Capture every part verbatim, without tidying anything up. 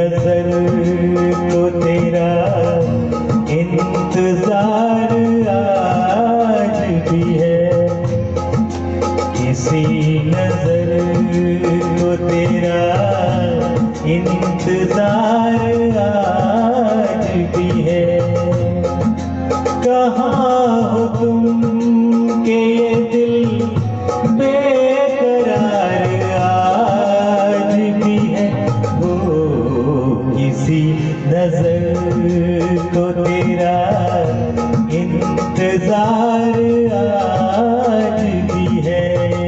नजर को तेरा इंतजार आज भी है, किसी नजर को तेरा इंतजार आज भी है। कहाँ हो तुम के ये दिल बेकरार आज भी है, वो किसी नजर को तेरा इंतजार आज भी है।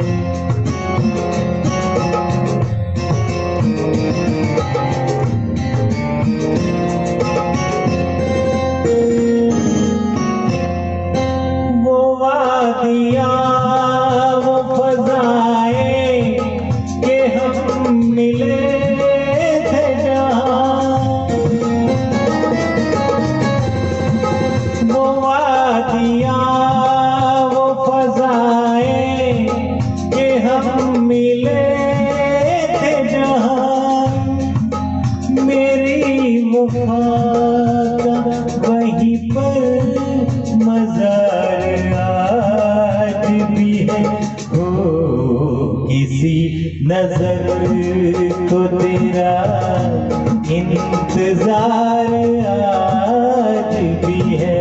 वो वादियाँ वो फज़ाएं के हम मिले थे जहाँ, वो वादियाँ वो फज़ाएं के हम मिले थे जहाँ, मेरी वफ़ा का वहीं पर मज़ार आज भी है, हो किसी नजर को तेरा इंतजार आज भी है।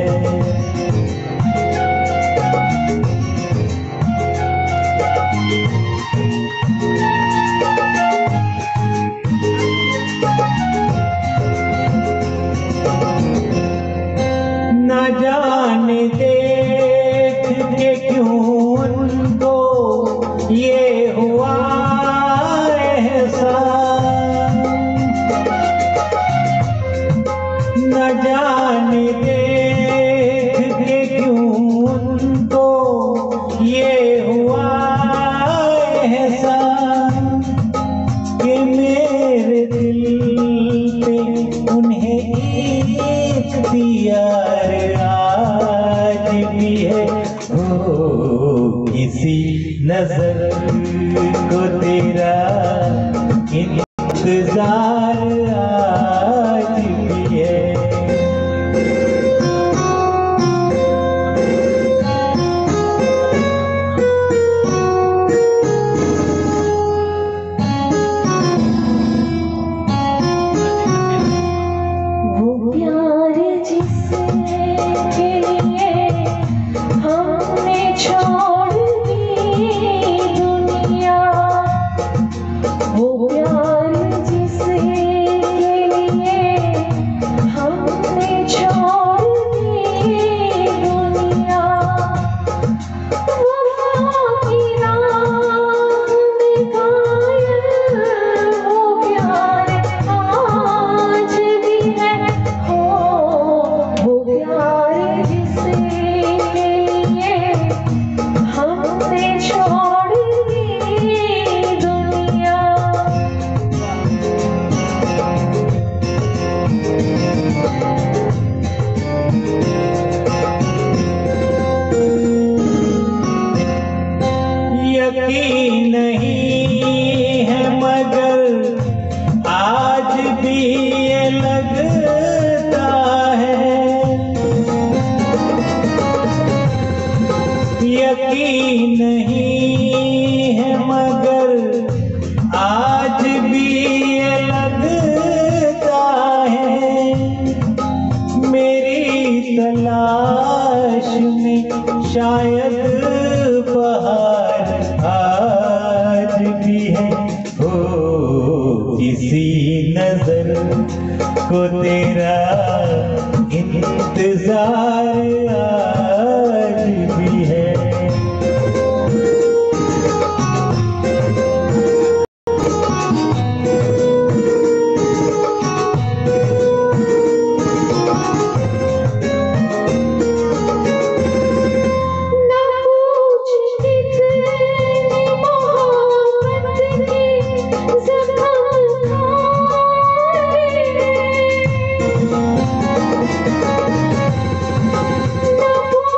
न जाने देख के क्यों उनको ये हुआ एहसास, न जाने देख के क्यों उनको ये हुआ एहसास कि मेरे दिल पे उन्हें इख्तियार आज भी है, हो किसी नजर को तेरा इंतजार आज भी है। वो प्यार जिसके लिए हमने छोड़ दी दुनिया, वो प्यार जिसके लिए हमने छोड़ दी दुनिया, वफ़ा की राह में कायल वो प्यार आज भी है, हो वो प्यार जिसके लिए हमने छोड़ दी दुनिया। यकीन नहीं है मगर आज भी ये लगता है, यकीन नहीं है मगर आज भी ये लगता है, मेरी तलाश में शायद बहार आज भी है, हो किसी नजर को तेरा इंतजार आज भी है। ना पूछ कितनी मोहब्बत की ज़बान खाए, ना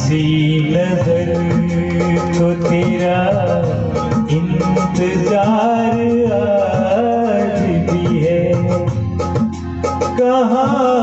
किसी नजर को तेरा इंतजार आज भी है, कहाँ